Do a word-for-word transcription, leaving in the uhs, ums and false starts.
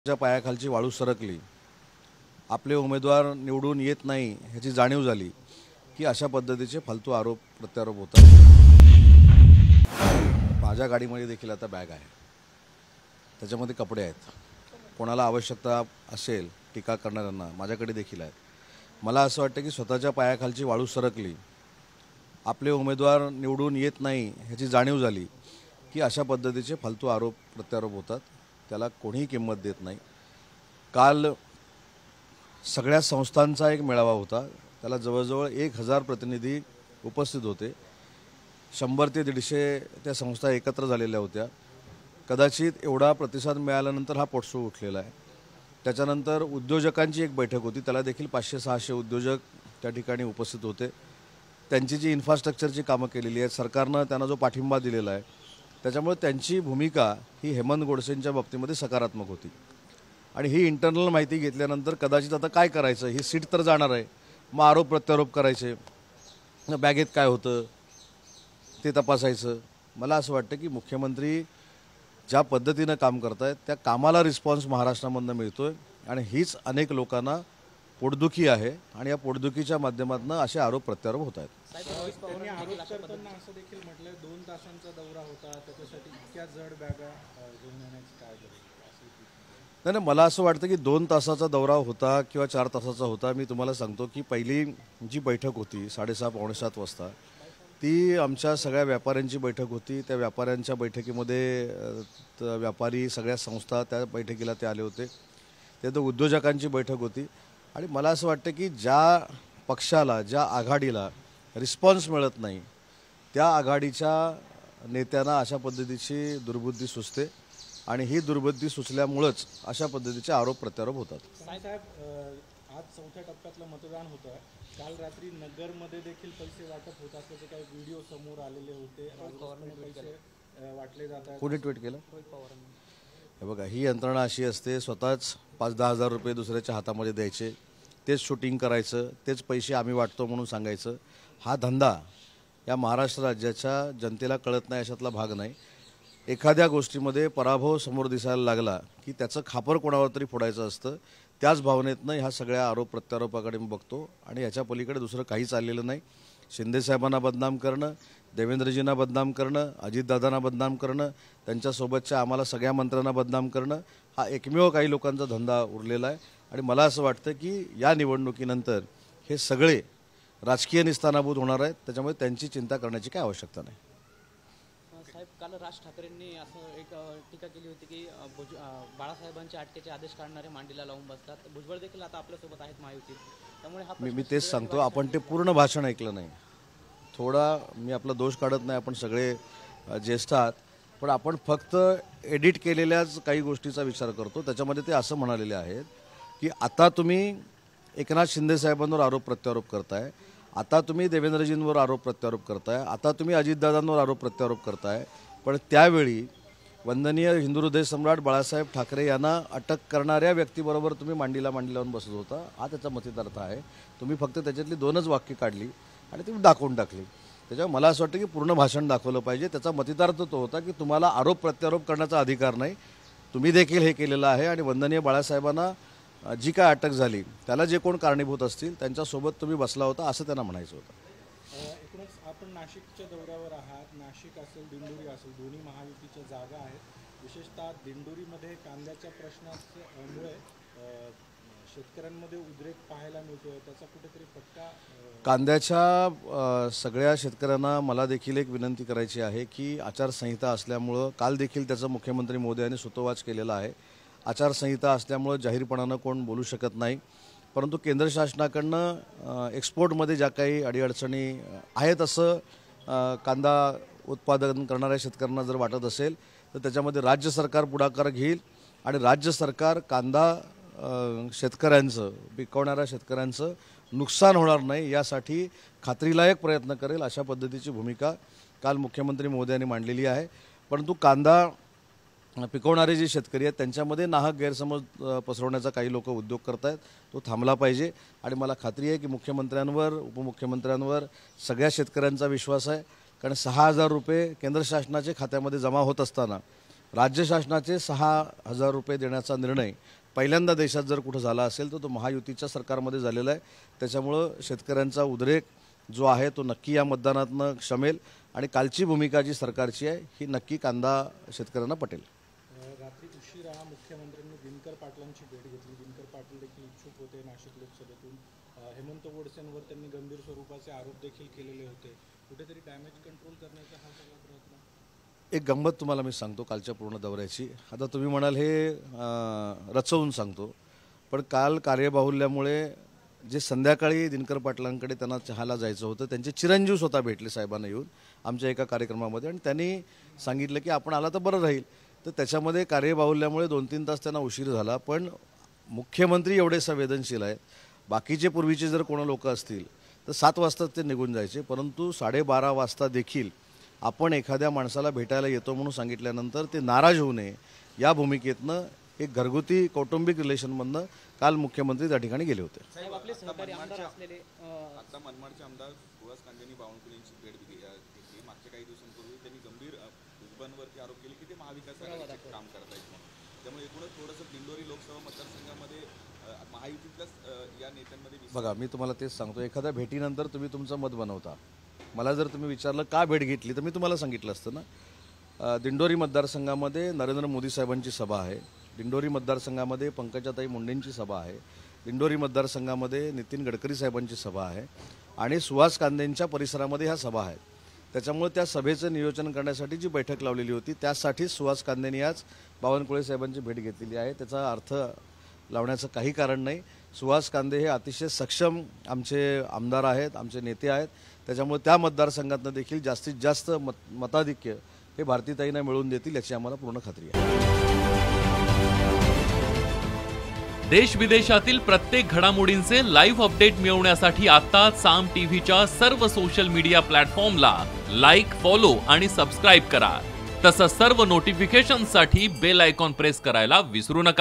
च्या पायाखालची वाळू सरकली, आपले उमेदवार निवडून येत नाही ह्याची जाणीव झाली की अशा पद्धतीचे फालतू आरोप प्रत्यारोप होतात। माझ्या गाडीमध्ये देखील आता बॅग आहे, त्याच्यामध्ये कपडे आहेत। कोणाला आवश्यकता असेल टीका करणाऱ्यांना माझ्याकडे देखील आहेत। मला असं वाटतं की स्वतःच्या पायाखालची वाळू सरकली, आपले उमेदवार निवडून येत नाही ह्याची जाणीव झाली की अशा पद्धतीचे फालतू आरोप प्रत्यारोप होतात। त्याला कोणीही किंमत देत नाही। काल सगळ्या संस्थांचा एक मेळावा होता, त्याला जवळजवळ एक हजार प्रतिनिधी उपस्थित होते। शंभर ते दीडशे त्या संस्था एकत्र झालेल्या होत्या। कदाचित एवढा प्रतिसाद मिळाल्यानंतर हा पोटसू उठलेला आहे। त्याच्यानंतर उद्योजकांची एक बैठक होती, त्याला देखील पाचशे सहाशे उद्योजक त्या ठिकाणी उपस्थित होते। त्यांची जी इन्फ्रास्ट्रक्चरची कामं केलेली आहेत, सरकारनं त्यांना जो पाठिंबा दिलेला आहे, त्याच्यामुळे त्यांची भूमिका ही हेमंत गोडसेंच्या बाबतीमध्ये सकारात्मक होती। आणि ही इंटरनल माहिती घेतल्यानंतर कदाचित आता काय करायचं, ही सीट तर जाणार आहे, मग आरोप प्रत्यारोप करायचे, बॅगेत काय होतं ते तपासायचं। मला असं वाटतं की मुख्यमंत्री ज्या पद्धतीनं काम करत आहेत त्या कामाला रिस्पॉन्स महाराष्ट्रामधनं मिळतोय आणि हीच अनेक लोकांना पोटदुखी आहे आणि या पोटदुखीच्या माध्यमातून असे आरोप प्रत्यारोप होत आहेत। त्यांनी आरोप करताना असं देखील म्हटलंय दोन तासांचा दौरा होता, त्याच्यासाठी इतक्या जड बॅगा घेऊन येण्याची काय गरज? नाही नाही, मला असं वाटतं की दोन तासाचा दौरा होता किंवा चार तासाचा होता। मी तुम्हाला सांगतो की पहिली जी बैठक होती साडेसहा पावणे सात वाजता, ती आमच्या सगळ्या व्यापाऱ्यांची बैठक होती। त्या व्यापाऱ्यांच्या बैठकीमध्ये व्यापारी सगळ्या संस्था त्या बैठकीला ते आले होते। त्यात उद्योजकांची बैठक होती आणि मला असं वाटतं की ज्या पक्षाला, ज्या आघाडीला रिस्पॉन्स मिळत नाही त्या आघाडीच्या नेत्यांना अशा पद्धतीची दुर्बुद्धी सुचते आणि ही दुर्बुद्धी सुचल्यामुळेच अशा पद्धतीचे आरोप प्रत्यारोप होतात। साहेब, आज चौथ्या टप्प्यातलं मतदान होतं, काल रात्री नगरमध्ये देखील पैसे वाटप होत असल्याचे काही व्हिडिओ समोर आलेले होते। पैसे वाटले जातात, कोणी ट्विट केलं? हे बघा, ही यंत्रणा अशी असते, स्वतःच पाच दहा हजार रुपये दुसऱ्याच्या हातामध्ये द्यायचे, तेच शूटिंग करायचं, तेच पैसे आम्ही वाटतो म्हणून सांगायचं। हा धंदा या महाराष्ट्र राज्याच्या जनतेला कळत नाही अशातला भाग नाही। एखाद्या गोष्टीमध्ये पराभव समोर दिसायला लागला की त्याचं खापर कोणावर तरी फोडायचं असतं, त्याच भावनेतनं ह्या सगळ्या आरोप प्रत्यारोपाकडे मी बघतो आणि याच्या पलीकडे दुसरं काही चाललेलं नाही। शिंदेसाहेबांना बदनाम करणं, देवेंद्रजींना बदनाम करणं, अजितदादांना बदनाम करणं, त्यांच्यासोबतच्या आम्हाला सगळ्या मंत्र्यांना बदनाम करणं, हा एकमेव काही लोकांचा धंदा उरलेला आहे। आणि मला असं वाटतं की या निवडणुकीनंतर हे सगळे राजकीय निस्तानाभूत होणार आहेत, त्याच्यामुळे त्यांची चिंता करण्याची काय आवश्यकता नाही। साहेब, काल राज ठाकरेंनी असं एक टीका केली होती की भुज बाळासाहेबांचे अटकेचे आदेश काढणारे मांडीला लावून बसतात। भुजबळ देखील आता आपल्यासोबत आहेत महायुतीत, त्यामुळे हा मी मी तेच सांगतो, आपण ते पूर्ण भाषण ऐकलं नाही। थोडा मी आपला दोष काढत नाही, आपण सगळे ज्येष्ठ आहात, पण आपण फक्त एडिट केलेल्याच काही गोष्टीचा विचार करतो। त्याच्यामध्ये ते असं म्हणालेले आहेत की आता तुम्ही एकनाथ शिंदे साहेबांवर आरोप प्रत्यारोप करताय, आता तुम्ही देवेंद्रजींवर आरोप प्रत्यारोप करताय, आता तुम्ही अजितदादांवर आरोप प्रत्यारोप करताय, पण त्यावेळी वंदनीय हिंदू हृदय सम्राट बाळासाहेब ठाकरे यांना अटक करणाऱ्या व्यक्तीबरोबर तुम्ही मांडीला मांडी लावून बसत होता। हा त्याचा मतितार्थ आहे। तुम्ही फक्त त्याच्यातली दोनच वाक्य काढली आणि तुम्ही दाखवून टाकली। त्याच्यामुळे मला असं वाटतं की पूर्ण भाषण दाखवलं पाहिजे। त्याचा मतितार्थ तो होता की तुम्हाला आरोप प्रत्यारोप करण्याचा अधिकार नाही, तुम्ही देखील हे केलेलं आहे आणि वंदनीय बाळासाहेबांना जी काय अटक झाली त्याला जे कोण कारणीभूत असतील त्यांच्यासोबत तुम्ही बसला होता असं त्यांना म्हणायचं होतं। एकूणच आपण नाशिकच्या दौऱ्यावर आहात, नाशिक असेल दिंडोरी असेल दोन्ही महायुतीच्या जागा आहेत। विशेषतः दिंडोरीमध्ये कांद्याच्या प्रश्नामुळे शेतकऱ्यांमध्ये उद्रेक पाहायला मिळतोय, त्याचा कुठेतरी फटका कांद्याच्या सगळ्या शेतकऱ्यांना मला देखील एक विनंती करायची आहे की आचारसंहिता असल्यामुळं काल देखील त्याचं मुख्यमंत्री मोदयांनी सुतोवाच केलेला आहे। आचारसंहिता असल्यामुळं जाहीरपणानं कोण बोलू शकत नाही, परंतु केंद्र शासनाकडनं एक्सपोर्टमध्ये ज्या काही अडीअडचणी आहेत असं कांदा उत्पादन करणाऱ्या शेतकऱ्यांना जर वाटत असेल तर त्याच्यामध्ये राज्य सरकार पुढाकार घेईल आणि राज्य सरकार कांदा शेतकऱ्यांचं, पिकवणाऱ्या शेतकऱ्यांचं नुकसान होणार नाही यासाठी खात्रीलायक प्रयत्न करेल, अशा पद्धतीची भूमिका काल मुख्यमंत्री मोदयांनी मांडलेली आहे। परंतु कांदा पिकवणारे जे शेतकरी आहेत त्यांच्यामध्ये नाहक गैरसमज पसरवण्याचा काही लोक उद्योग करत आहेत, तो थांबला पाहिजे। आणि मला खात्री आहे की मुख्यमंत्र्यांवर, उपमुख्यमंत्र्यांवर सगळ्या शेतकऱ्यांचा विश्वास आहे, कारण सहा हजार रुपये केंद्र शासनाच्या खात्यामध्ये जमा होत असताना राज्य शासनाचे सहा हजार रुपये देण्याचा निर्णय पहिल्यांदा देशात जर कुठं झाला असेल तर तो महायुतीच्या सरकारमध्ये झालेला आहे. त्याच्यामुळं शेतकऱ्यांचा उद्रेक जो आहे तो नक्की या मतदानातनं शमेल आणि कालची भूमिका जी सरकारची आहे ही नक्की कांदा शेतकऱ्यांना पटेल. रात्री उशिरा मुख्यमंत्र्यांनी दिनकर पाटलांची भेट घेतली. दिनकर पाटील देखील इच्छुक होते नाशिक लोकसभेतून. हेमंत गोडसेंवर त्यांनी गंभीर स्वरूपाचे आरोप देखील केलेले होते. कुठेतरी डॅमेज कंट्रोल करण्याचा हा सगळा प्रयत्न. एक गंमत तुम्हाला मी सांगतो कालच्या पूर्ण दौऱ्याची. आता तुम्ही म्हणाल हे रचवून सांगतो, पण काल कार्यबाहुल्यामुळे जे संध्याकाळी दिनकर पाटलांकडे त्यांना चहाला जायचं होतं त्यांचे चिरंजीव स्वतः भेटले साहेबांना येऊन आमच्या एका कार्यक्रमामध्ये आणि त्यांनी सांगितलं की आपण आला तर बरं राहील. तर त्याच्यामध्ये कार्यबाहुल्यामुळे दोन तीन तास त्यांना उशीर झाला. पण मुख्यमंत्री एवढे संवेदनशील आहेत, बाकीचे पूर्वीचे जर कोण लोक असतील तर सात वाजता ते निघून जायचे, परंतु साडेबारा वाजता देखील आपण एखाद्या माणसाला भेटायला येतो म्हणून सांगितल्यानंतर ते नाराज होऊ नये या भूमिकेतनं एक घरगुती कौटुंबिक रिलेशनमधनं काल मुख्यमंत्री त्या ठिकाणी गेले होते. साहेब आपले सहकारी आमदार असलेले आता मनमाडचे आमदार सुहास कांदेंनी बावनकुळे यांची भेट घेतली. मागच्या काही दिवसांपूर्वी त्यांनी गंभीर भुजबळांवरती आरोप केले की ते महाविकास आघाडीचे काम करत आहेत म्हणून. त्यामुळे एकूणच थोडंसं दिंडोरी लोकसभा मतदारसंघामध्ये महायुतीतल्याच या नेत्यांमध्ये. बघा मी तुम्हाला तेच सांगतो, एखाद्या भेटीनंतर तुम्ही तुमचं मत बनवता. मला जर तुम्ही विचारलं का भेट घेतली तर मी तुम्हाला सांगितलं असतं ना. दिंडोरी मतदारसंघामध्ये नरेंद्र मोदी साहेबांची सभा आहे, दिंडोरी मतदारसंघामध्ये पंकजाताई मुंडेंची सभा आहे, दिंडोरी मतदारसंघामध्ये नितीन गडकरी साहेबांची सभा आहे आणि सुहास कांदेंच्या परिसरामध्ये ह्या सभा आहेत. त्याच्यामुळे त्या सभेचं नियोजन करण्यासाठी जी बैठक लावलेली होती त्यासाठीच सुहास कांदेंनी आज बावनकुळे साहेबांची भेट घेतलेली आहे. त्याचा अर्थ लावण्याचं काही कारण नाही. सुहास कांदे हे अतिशय सक्षम आमचे आमदार आहेत, आमचे नेते आहेत. त्याच्यामुळे त्या मतदारसंघातनं देखील जास्तीत जास्त मत मताधिक्य हे भारतीताईंना मिळवून देतील याची आम्हाला पूर्ण खात्री आहे. देश विदेशातील प्रत्येक घडामोडींचे लाईव्ह अपडेट मिळवण्यासाठी आता साम टीव्हीच्या सर्व सोशल मीडिया प्लॅटफॉर्मला लाईक, फॉलो आणि सबस्क्राईब करा. तसंच सर्व नोटिफिकेशनसाठी बेल आयकॉन प्रेस करायला विसरू नका.